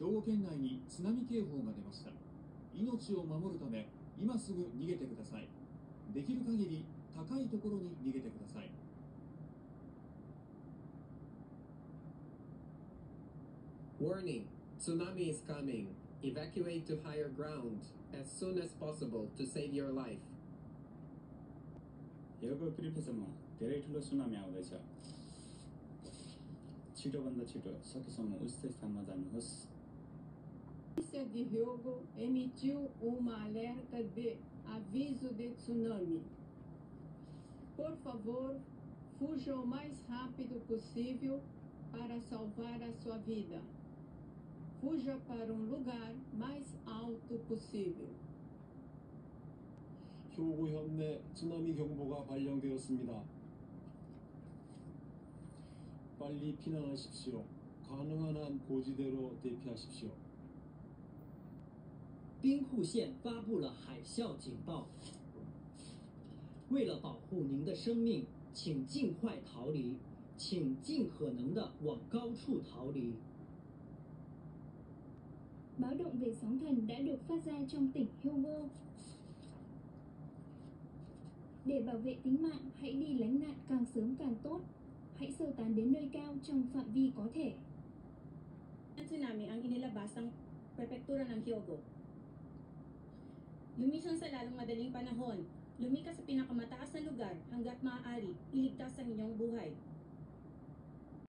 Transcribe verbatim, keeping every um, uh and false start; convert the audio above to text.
兵庫県内に津波警報が出ました。命を守るため今すぐ逃げてください。できる限り高いところに逃げてください。 Warning: Tsunami is coming. Evacuate to higher ground as soon as possible to save your life. यहाँको पृथ्वीसम्म धेरै ठुलो सुनामी आउँदैछ। छिटोभन्दा छिटो सकेसम्म उच्च स्थानमा जानुहोस्। A polícia de Hyogo emitiu uma alerta de aviso de tsunami. Por favor, fuja o mais rápido possível para salvar a sua vida. Fuja para um lugar mais alto possível. 효고현 내津波 경보가 발령되었습니다. 빨리 피난하십시오. 가능한 한 고지대로 대피하십시오. 兵库县发布了海啸警报，为了保护您的生命，请尽快逃离，请尽可能的往高处逃离。 Báo động về sóng thần đã được phát ra trong tỉnh Hyogo. Để bảo vệ tính mạng, hãy đi lánh nạn càng sớm càng tốt. Hãy sơ tán đến nơi cao trong phạm vi có thể. Tsunami ang inilabas ng prefektura ng Hyogo. Lumisyon sa lalong madaling panahon. Lumikas sa pinakamataas na lugar hanggat maaari. Iligtas ang inyong buhay.